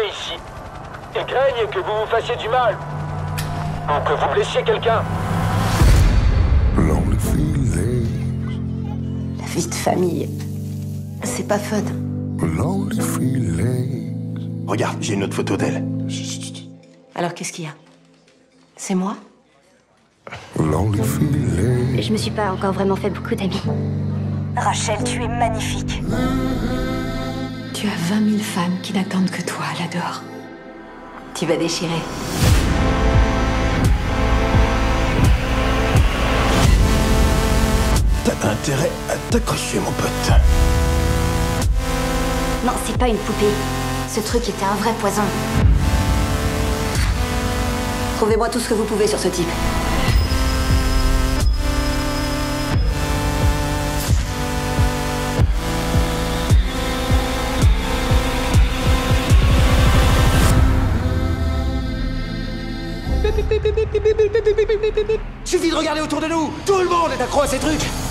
ici. Ils craignent que vous vous fassiez du mal. Ou que vous blessiez quelqu'un. Lonely feelings, La vie de famille, c'est pas fun. lonely feelings. Regarde, j'ai une autre photo d'elle. Alors qu'est-ce qu'il y a? C'est moi? Lonely feelings. Je me suis pas encore vraiment fait beaucoup d'amis. Rachel, tu es magnifique. Tu as 20 000 femmes qui n'attendent que toi là dehors. Tu vas déchirer. T'as intérêt à t'accrocher, mon pote. Non, c'est pas une poupée. Ce truc était un vrai poison. Trouvez-moi tout ce que vous pouvez sur ce type. Suffit de regarder autour de nous. Tout le monde est accro à ces trucs.